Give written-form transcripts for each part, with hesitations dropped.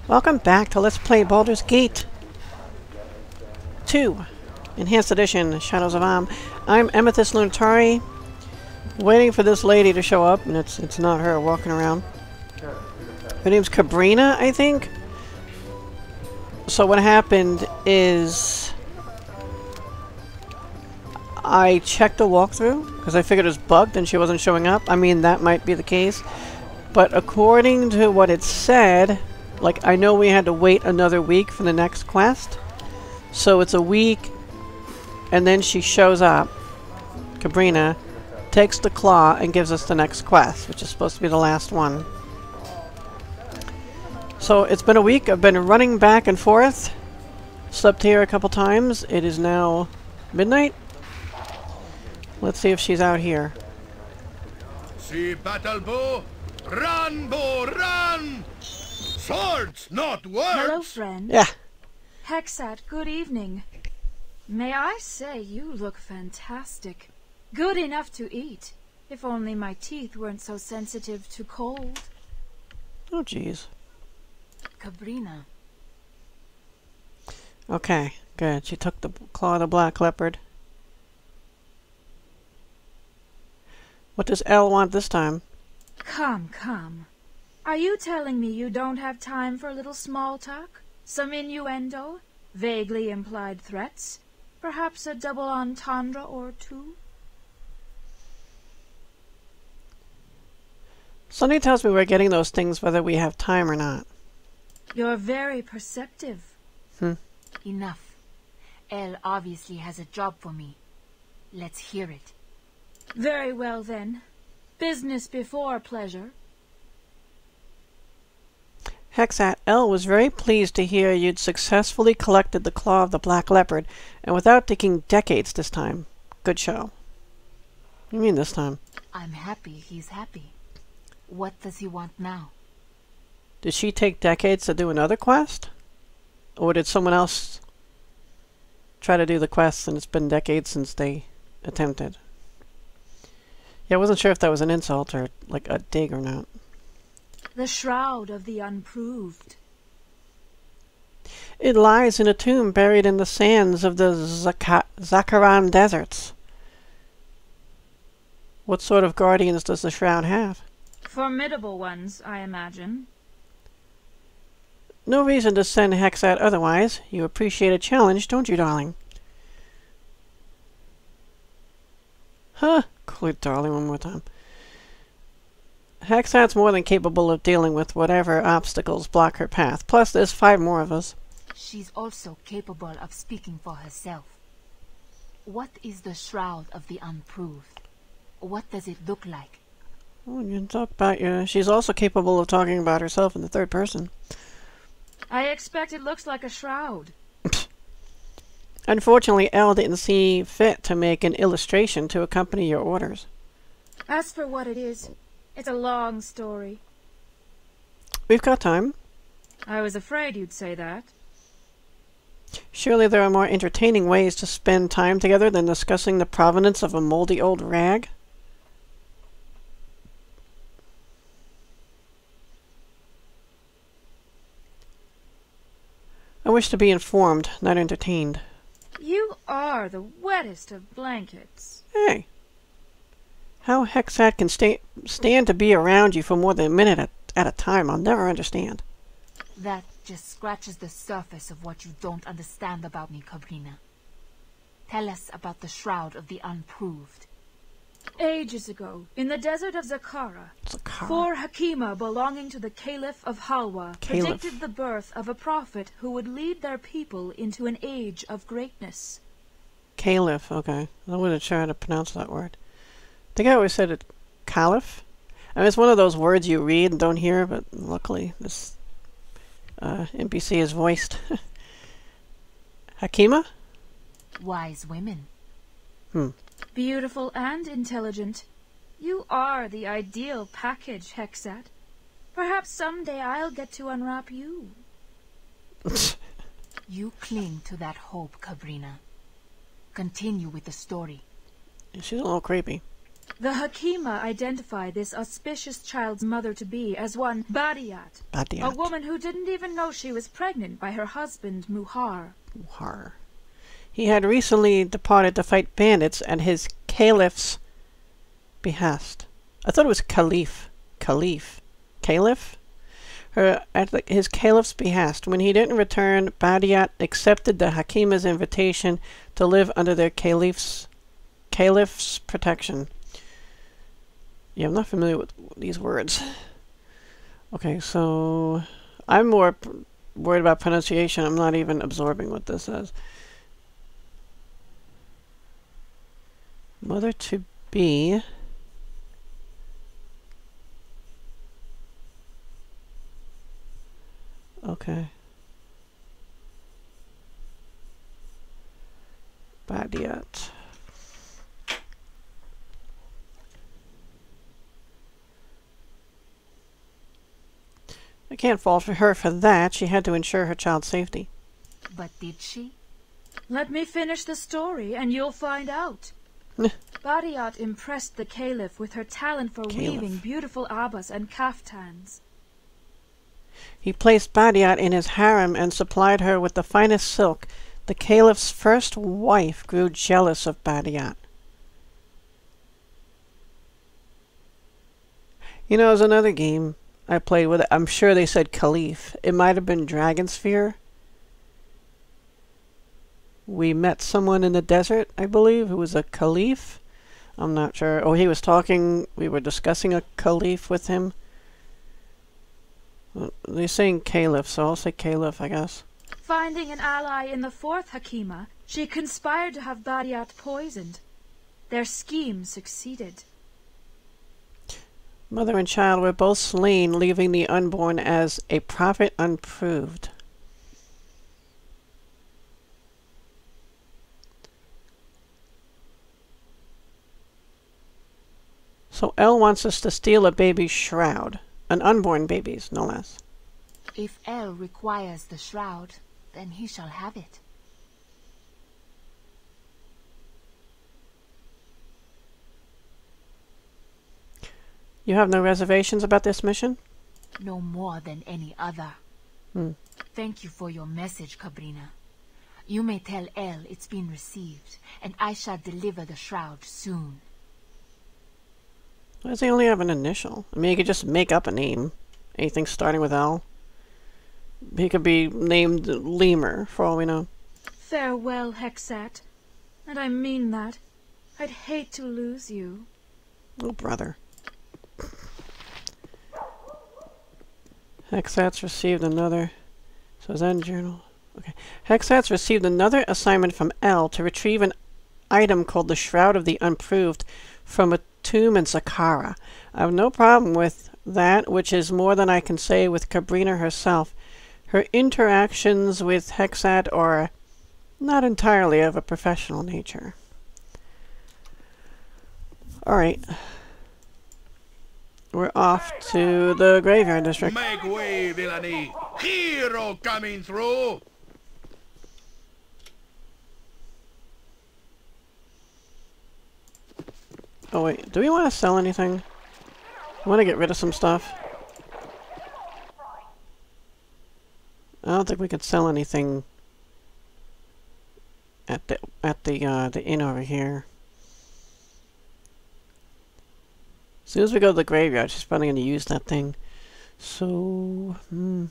Welcome back to Let's Play Baldur's Gate 2, Enhanced Edition, Shadows of Am. I'm Amethyst Lunatari, waiting for this lady to show up, and it's not her walking around. Her name's Cabrina, I think? So what happened is I checked the walkthrough, because I figured it was bugged and she wasn't showing up. I mean, that might be the case. But according to what it said, like, I know we had to wait another week for the next quest. So it's a week, and then she shows up, Cabrina, takes the claw, and gives us the next quest, which is supposed to be the last one. So it's been a week. I've been running back and forth. Slept here a couple times. It is now midnight. Let's see if she's out here. See battle bow? Run, bow, run! Swords, not words! Hello, friend. Yeah. Hexxat, good evening. May I say you look fantastic. Good enough to eat. If only my teeth weren't so sensitive to cold. Oh, jeez. Cabrina. Okay, good. She took the claw of the black leopard. What does Elle want this time? Come, come. Are you telling me you don't have time for a little small talk? Some innuendo? Vaguely implied threats? Perhaps a double entendre or two? Something tells me we're getting those things whether we have time or not. You're very perceptive. Enough. Elle obviously has a job for me. Let's hear it. Very well, then. Business before pleasure. Hexxat, Elle was very pleased to hear you'd successfully collected the claw of the black leopard, and without taking decades this time. Good show. What do you mean this time? I'm happy he's happy. What does he want now? Did she take decades to do another quest? Or did someone else try to do the quest and it's been decades since they attempted? Yeah, I wasn't sure if that was an insult or like a dig or not. The shroud of the unproved. It lies in a tomb buried in the sands of the Zakaran deserts. What sort of guardians does the shroud have? Formidable ones, I imagine. No reason to send Hexxat otherwise. You appreciate a challenge, don't you, darling? Huh? Call it darling one more time. Hexxat's more than capable of dealing with whatever obstacles block her path. Plus, there's 5 more of us. She's also capable of speaking for herself. What is the shroud of the unproved? What does it look like? Oh, you can talk about your... She's also capable of talking about herself in the third person. I expect it looks like a shroud. Unfortunately, Elle didn't see fit to make an illustration to accompany your orders. As for what it is, it's a long story. We've got time. I was afraid you'd say that. Surely there are more entertaining ways to spend time together than discussing the provenance of a moldy old rag? I wish to be informed, not entertained. You are the wettest of blankets. Hey. How Hexxat can stand to be around you for more than a minute at a time, I'll never understand. That just scratches the surface of what you don't understand about me, Cabrina. Tell us about the shroud of the unproved. Ages ago, in the desert of Zakara, 4 Hakima belonging to the Caliph of Halwa predicted the birth of a prophet who would lead their people into an age of greatness. Caliph, okay. I wasn't sure how to pronounce that word. I think I always said it Caliph. I mean, it's one of those words you read and don't hear, but luckily this NPC is voiced. Hakima? Wise women. Beautiful and intelligent. You are the ideal package, Hexxat. Perhaps someday I'll get to unwrap you. You cling to that hope, Cabrina. Continue with the story. She's a little creepy. The Hakima identify this auspicious child's mother-to-be as one Badiat, a woman who didn't even know she was pregnant by her husband, Muhar. Muhar. He had recently departed to fight bandits at his caliph's behest. I thought it was Caliph. Caliph? At his caliph's behest. When he didn't return, Badiat accepted the Hakima's invitation to live under their caliph's protection. Yeah, I'm not familiar with these words. Okay, so I'm more worried about pronunciation. I'm not even absorbing what this says. Mother-to-be. Okay. Badiat. I can't fault her for that. She had to ensure her child's safety. But did she? Let me finish the story and you'll find out. Badiat impressed the Caliph with her talent for weaving beautiful abbas and kaftans. He placed Badiat in his harem and supplied her with the finest silk. The Caliph's first wife grew jealous of Badiat. You know, there's another game I played with it. I'm sure they said Caliph. It might have been Dragonsphere. We met someone in the desert, I believe, who was a Caliph. I'm not sure. Oh, he was talking. We were discussing a Caliph with him. They're saying Caliph, so I'll say Caliph, I guess. Finding an ally in the fourth Hakima, she conspired to have Badiat poisoned. Their scheme succeeded. Mother and child were both slain, leaving the unborn as a prophet unproved. So El wants us to steal a baby's shroud. An unborn baby's, no less. If El requires the shroud, then he shall have it. You have no reservations about this mission? No more than any other. Thank you for your message, Cabrina. You may tell El it's been received, and I shall deliver the shroud soon. Why does he only have an initial? I mean, he could just make up a name. Anything starting with L. He could be named Lemur, for all we know. Farewell, Hexxat. And I mean that. I'd hate to lose you. Oh, brother. Hexxat's received another... So is that in journal? Okay. Hexxat's received another assignment from L to retrieve an item called the Shroud of the Unproved from a tomb in Saqqara. I have no problem with that, which is more than I can say with Cabrina herself. Her interactions with Hexxat are not entirely of a professional nature. Alright. We're off to the graveyard district. Make way, villainy! Hero coming through! Oh wait, do we want to sell anything? I want to get rid of some stuff. I don't think we could sell anything at the inn over here. As soon as we go to the graveyard, she's probably going to use that thing. So, let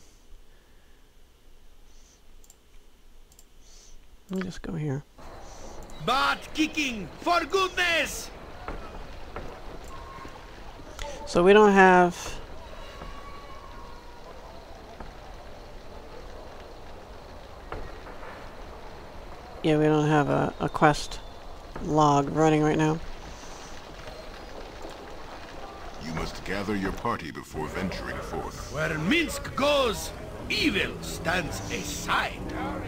me just go here. Butt kicking, for goodness! So we don't have... Yeah, we don't have a quest log running right now. You must gather your party before venturing forth. Where Minsk goes, evil stands aside.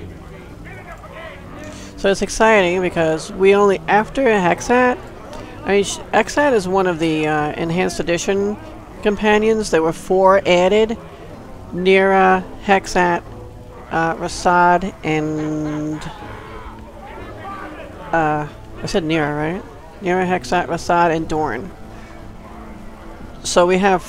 So it's exciting because we only, after Hexxat, I mean, Hexxat is one of the enhanced edition companions. There were 4 added. Nira, Hexxat, Rasad, and... I said Nira, right? Nira, Hexxat, Rasad, and Dorn. So we have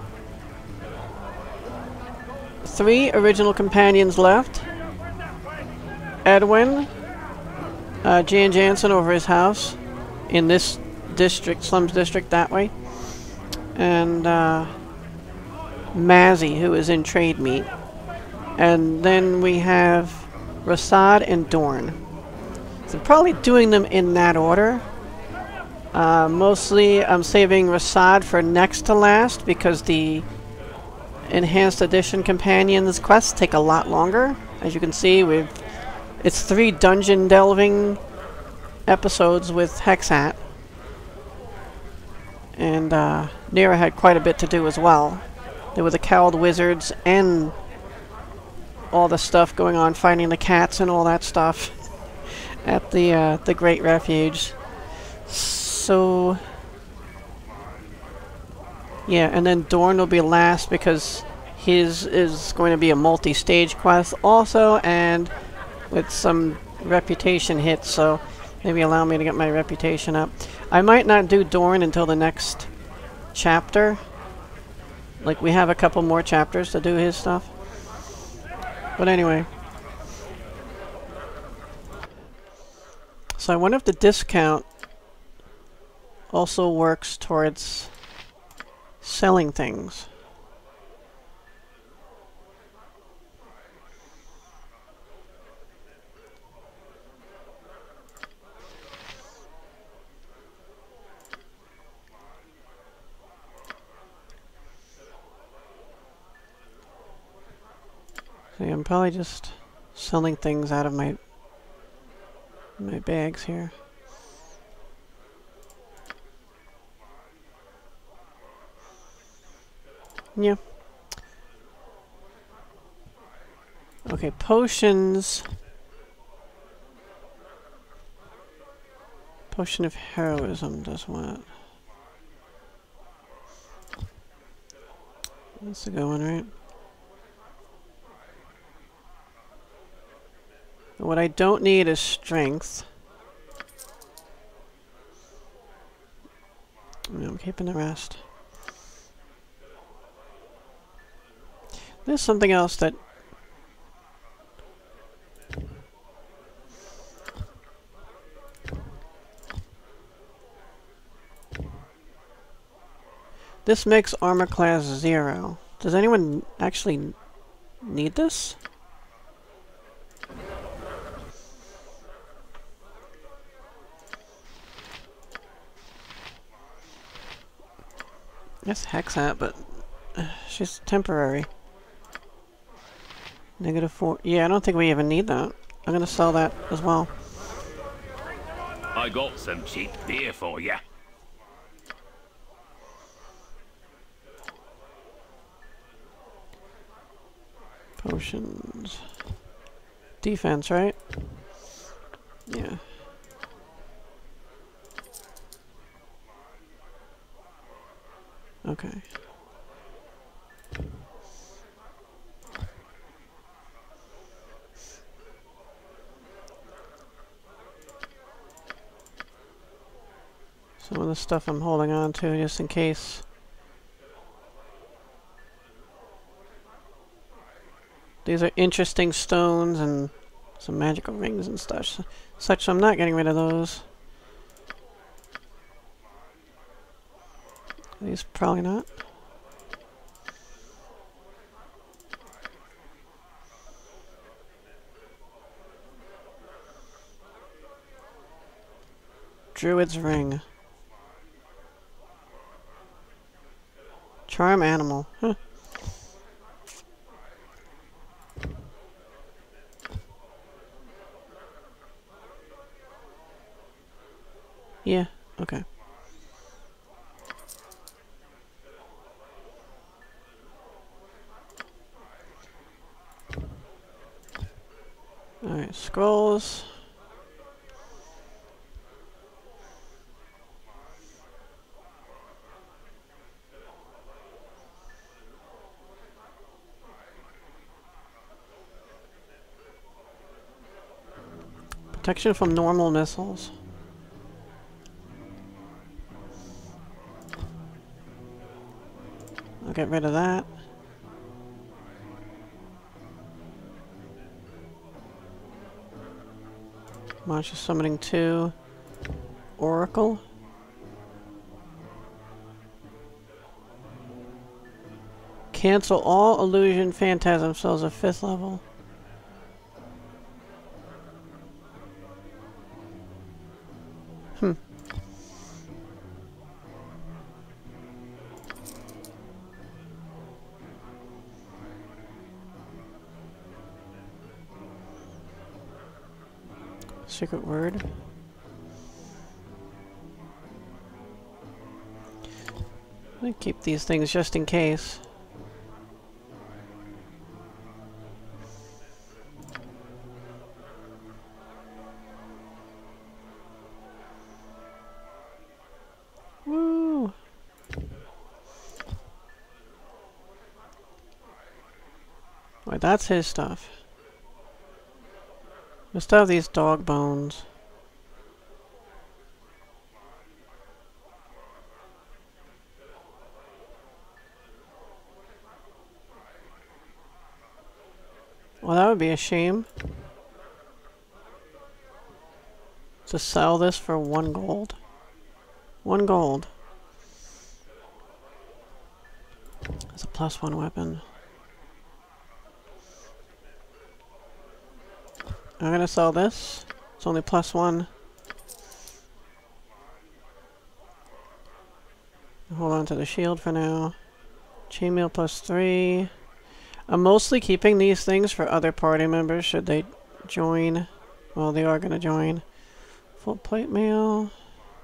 3 original companions left. Edwin, Jan Jansen over his house in this district, Slums District that way. And Mazzy, who is in Trade Meet. And then we have Rasad and Dorn. So probably doing them in that order. Mostly I'm saving Rasad for next to last because the Enhanced Edition Companions quests take a lot longer. As you can see, it's 3 dungeon delving episodes with Hexxat. And Nira had quite a bit to do as well. There were the Cowled Wizards and all the stuff going on, finding the cats and all that stuff at the Great Refuge. So yeah, and then Dorn will be last because his is going to be a multi-stage quest also, and with some reputation hits, so maybe allow me to get my reputation up. I might not do Dorn until the next chapter. Like, we have a couple more chapters to do his stuff. But anyway. So I wonder if the discount also works towards selling things. See, I'm probably just selling things out of my bags here. Yeah. Okay, potions. Potion of Heroism does what? That's a good one, right? What I don't need is strength. I'm keeping the rest. There's something else that... This makes armor class 0. Does anyone actually need this? Yes, Hexxat, but she's temporary. -4. Yeah, I don't think we even need that. I'm gonna sell that as well. I got some cheap beer for ya. Potions. Defense, right? Yeah. Okay. Some of the stuff I'm holding on to just in case. These are interesting stones and some magical rings and stuff. So I'm not getting rid of those. These probably not. Druid's ring. Charm animal. Huh. Yeah, okay. Alright, scrolls. Protection from normal missiles. I'll get rid of that. Monster summoning 2. Oracle. Cancel all illusion phantasm spells at 5th level. Secret word. I'm gonna keep these things just in case. Woo! Wait, that's his stuff. We still have these dog bones. Well, that would be a shame. To sell this for 1 gold. 1 gold. It's a +1 weapon. I'm gonna sell this. It's only +1. Hold on to the shield for now. Chainmail +3. I'm mostly keeping these things for other party members should they join. Well, they are gonna join. Full plate mail.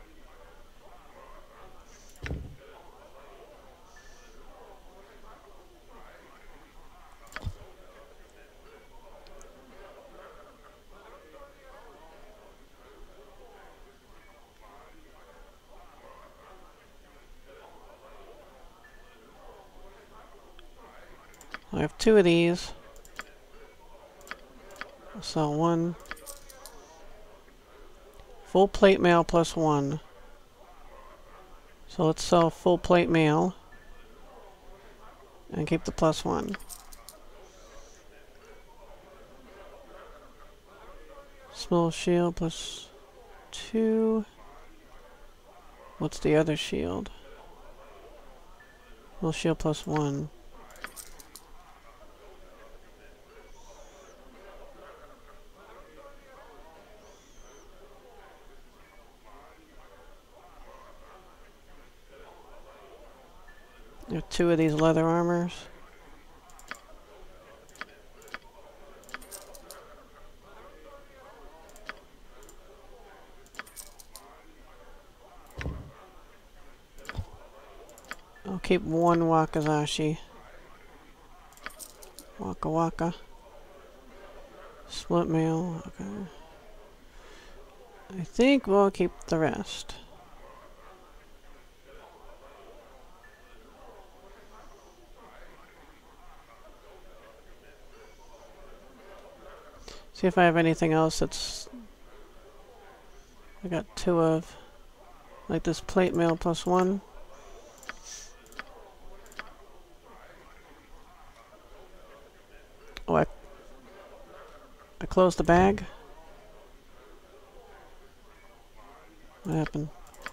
I have 2 of these. I'll sell 1. Full plate mail +1. So let's sell full plate mail. And keep the +1. Small shield +2. What's the other shield? Small shield +1. There are 2 of these leather armors. I'll keep 1 Wakizashi. Waka Waka. Split mail, okay. I think we'll keep the rest. See if I have anything else that's... I got 2 of. Like this plate mail +1. Oh, I closed the bag? What happened?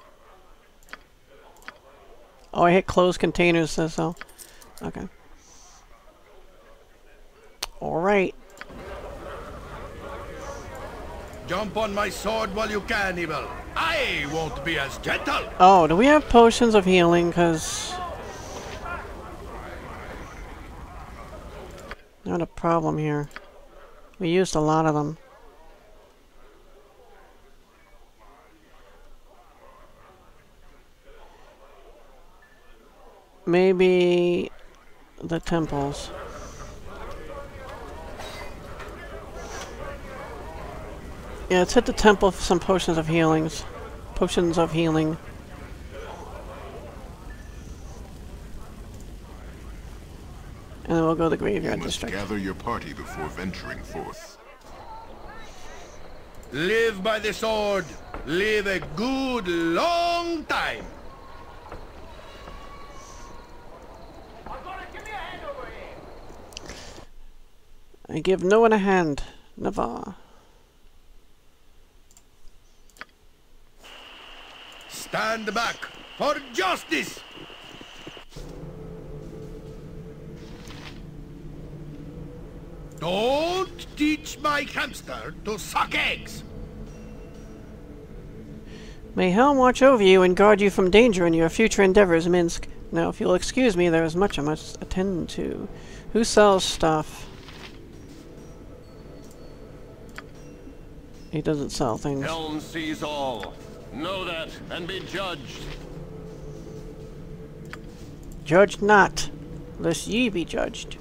Oh, I hit close containers, so... Okay. Alright. Jump on my sword while you can, Evil. I won't be as gentle. Oh, do we have potions of healing? Because... not a problem here. We used a lot of them. Maybe the temples. Yeah, let's hit the temple for some potions of healings. Potions of healing. And then we'll go to the graveyard district. You must gather your party before venturing forth. Live by the sword. Live a good long time. I give no one a hand. Never. Stand back for justice! Don't teach my hamster to suck eggs! May Helm watch over you and guard you from danger in your future endeavors, Minsk. Now, if you'll excuse me, there is much I must attend to. Who sells stuff? He doesn't sell things. Helm sees all. Know that and be judged. Judge not, lest ye be judged.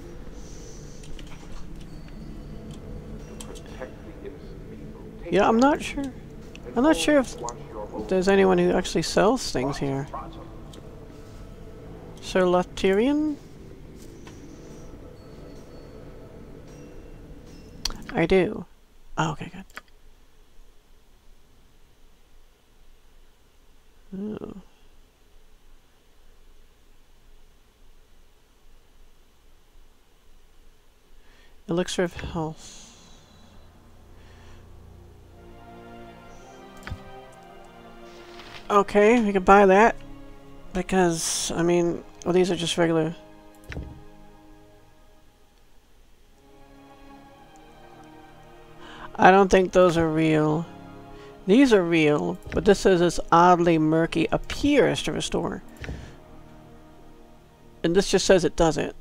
Yeah, I'm not sure. I'm not sure if there's anyone who actually sells things here. Sir Lutherian? I do. Oh, okay, good. Ooh. Elixir of health. Okay, we could buy that. Because, I mean, well, these are just regular. I don't think those are real. These are real, but this says it's oddly murky, appears to restore. And this just says it does it.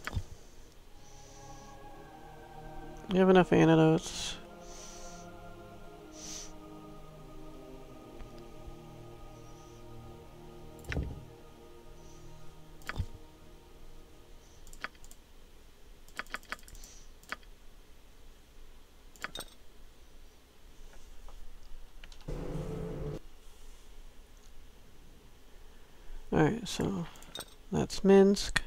You have enough antidotes. Alright, so that's Minsk.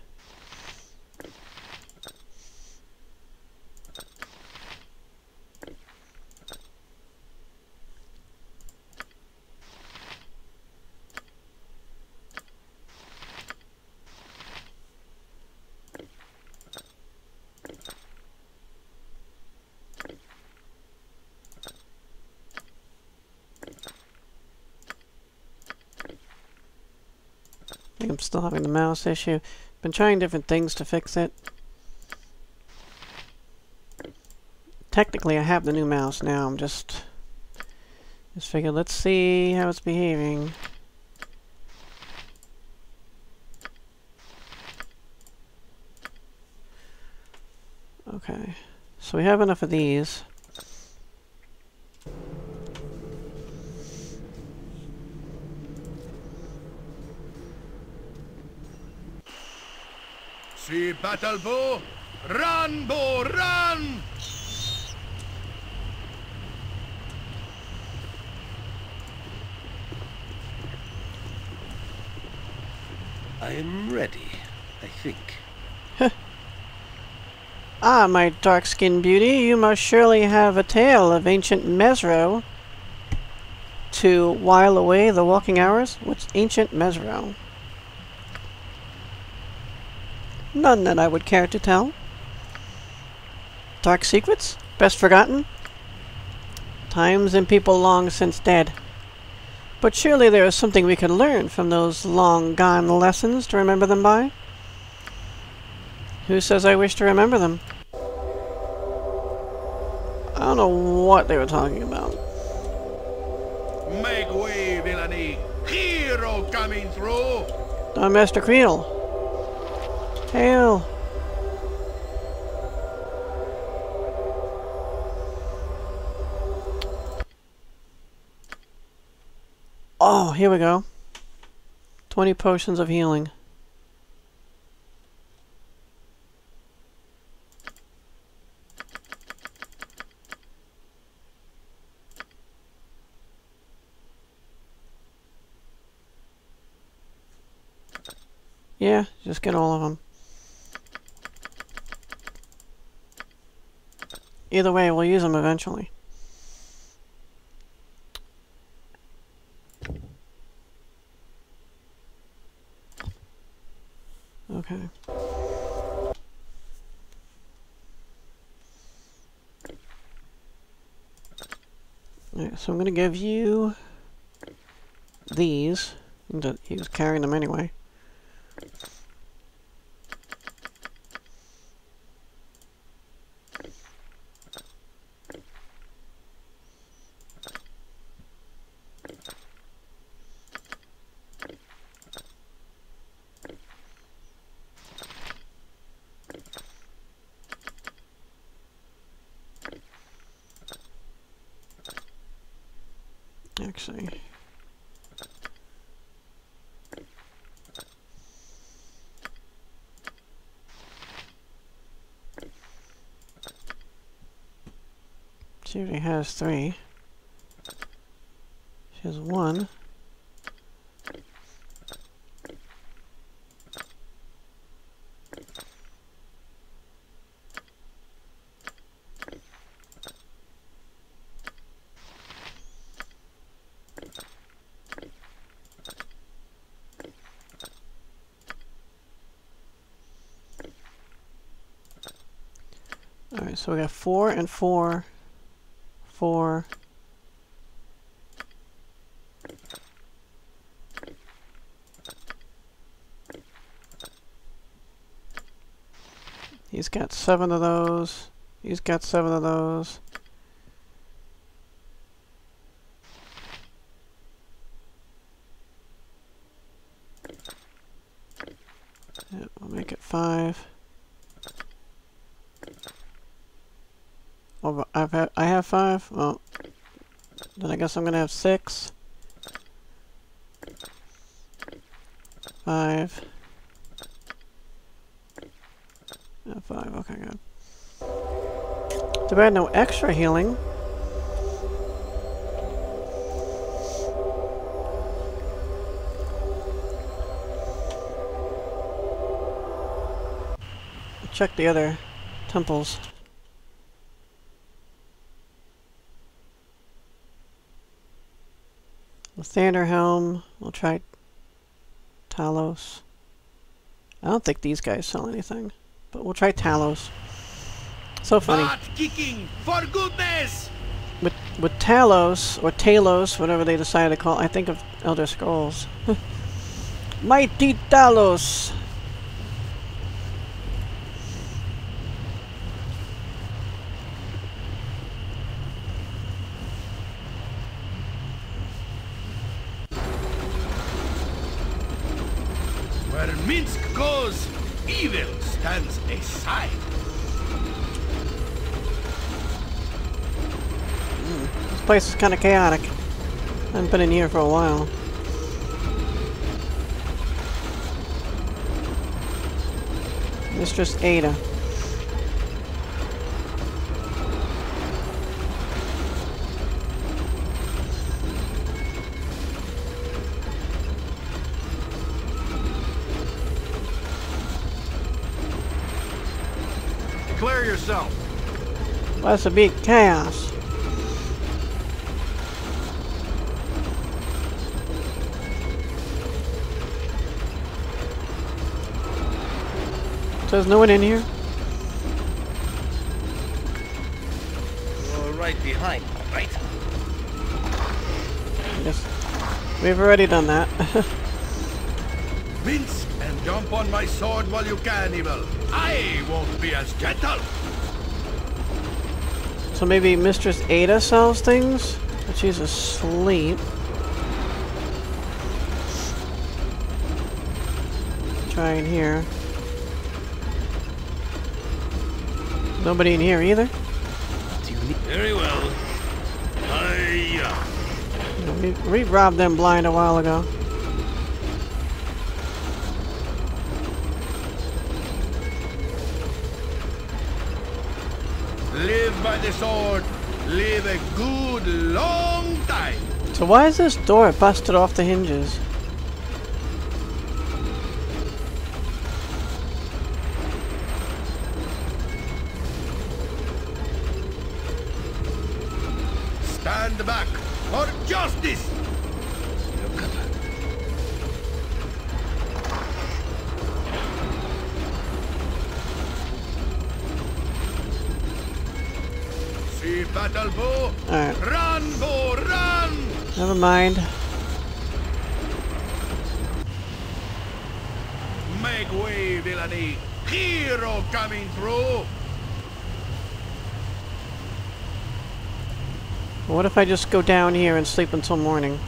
I'm still having the mouse issue. Been trying different things to fix it. Technically, I have the new mouse now. I'm just figured, let's see how it's behaving. Okay, so we have enough of these. See battle bow? Run, bow, run! I am ready, I think. Ah, my dark-skinned beauty, you must surely have a tale of ancient Mesro to while away the walking hours? What's ancient Mesro? None that I would care to tell. Dark secrets? Best forgotten? Times and people long since dead. But surely there is something we could learn from those long-gone lessons to remember them by? Who says I wish to remember them? I don't know what they were talking about. Make way, villainy! Hero coming through! Master Creel. Hail! Oh, here we go. 20 potions of healing. Yeah, just get all of them. Either way, we'll use them eventually. Okay. so I'm gonna give you these. He was carrying them anyway. Actually, she already has 3. She has 1. Alright, so we got 4 and 4. 4. He's got 7 of those. He's got 7 of those. Yep, we'll make it 5. Oh, I have 5? Well, then I guess I'm gonna have 6. 5. 5, okay, good. Too bad no extra healing. Check the other temples. The Thunderhelm, we'll try Talos. I don't think these guys sell anything, but we'll try Talos. So funny. Butt kicking, for goodness! With Talos, or Talos, whatever they decide to call it, I think of Elder Scrolls. Mighty Talos! Where Minsk goes, evil stands aside. This place is kind of chaotic. I haven't been in here for a while. Mistress Ada. Declare yourself. That's a big chaos. So there's no one in here? You're right behind, right? Yes. We've already done that. Minsk and jump on my sword while you can, evil. I won't be as gentle. So maybe Mistress Ada sells things? But she's asleep. Try in here. Nobody in here either? Very well. We robbed them blind a while ago. Live by the sword. Live a good long time. So why is this door busted off the hinges? Stand back for justice. See battle bow. Alright. Run, bow, run! Never mind. Make way, villainy. Hero coming through. What if I just go down here and sleep until morning?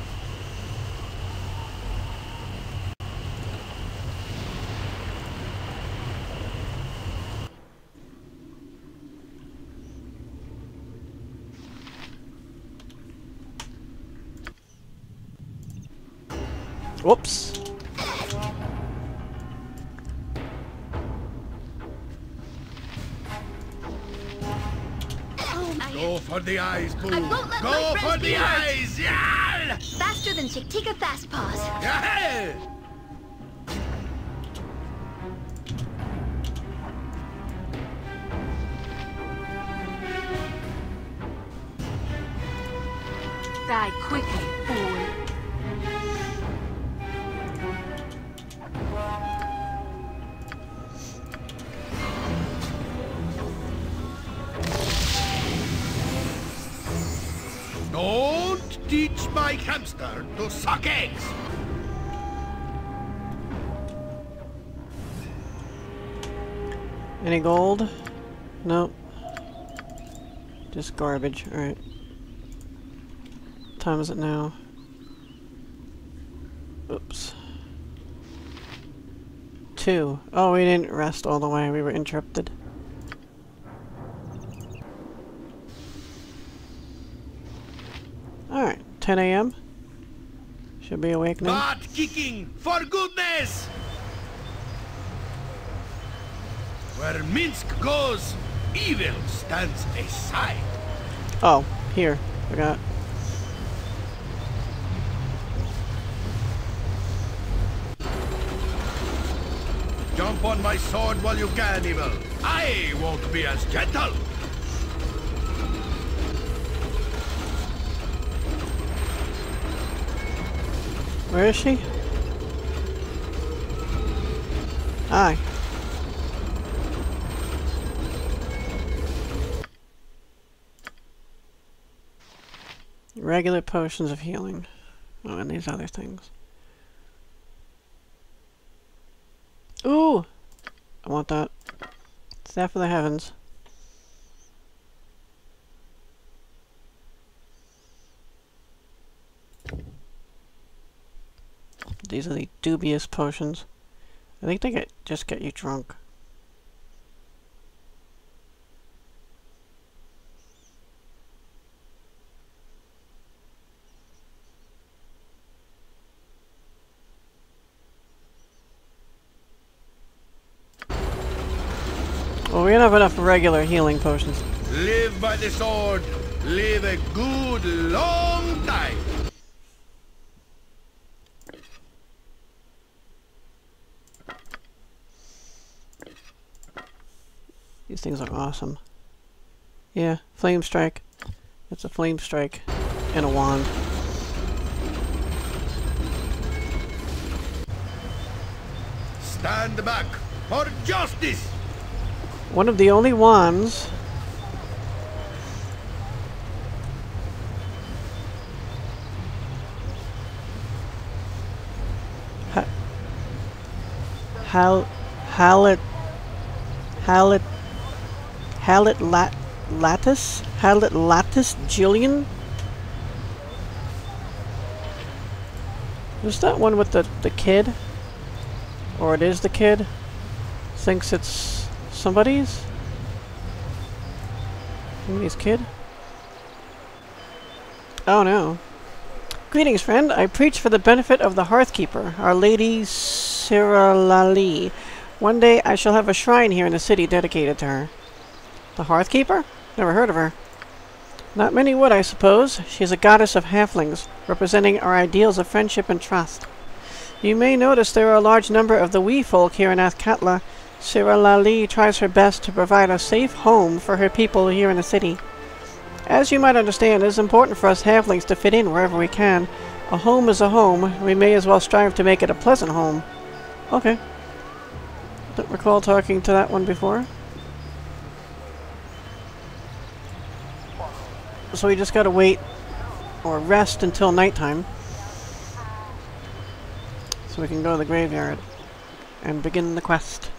Whoops. Go for the eyes, Boo. I won't let my Go friends for be the hurt. eyes! Yeah! Faster than Chick-Tika Fast Paws. Yeah! Die quickly, fool. Don't teach my hamster to suck eggs! Any gold? Nope. Just garbage. Alright. What time is it now? Oops. 2. Oh, we didn't rest all the way. We were interrupted. Alright. 10 a.m. Should be awake now. Butt kicking, for goodness! Where Minsk goes, evil stands aside. Oh, here. Forgot. Jump on my sword while you can, evil. I won't be as gentle. Where is she? Hi. Regular potions of healing. Oh, and these other things. Ooh! I want that. Staff of the Heavens. These are the dubious potions. I think they just get you drunk. Well, we don't have enough regular healing potions. Live by the sword. Live a good long time. These things are awesome. Yeah, flame strike. It's a flame strike and a wand. Stand back for justice. One of the only wands Hallet lattice Jillian? Is that one with the kid? Or it is the kid? Thinks it's somebody's? Somebody's kid? Oh no. Greetings, friend. I preach for the benefit of the Hearthkeeper, Our Lady Siralali. One day I shall have a shrine here in the city dedicated to her. The Hearthkeeper? Never heard of her. Not many would, I suppose. She is a goddess of halflings, representing our ideals of friendship and trust. You may notice there are a large number of the wee folk here in Athkatla. Siralali tries her best to provide a safe home for her people here in the city. As you might understand, it is important for us halflings to fit in wherever we can. A home is a home. We may as well strive to make it a pleasant home. Okay. Don't recall talking to that one before. So we just gotta wait or rest until nighttime so we can go to the graveyard and begin the quest.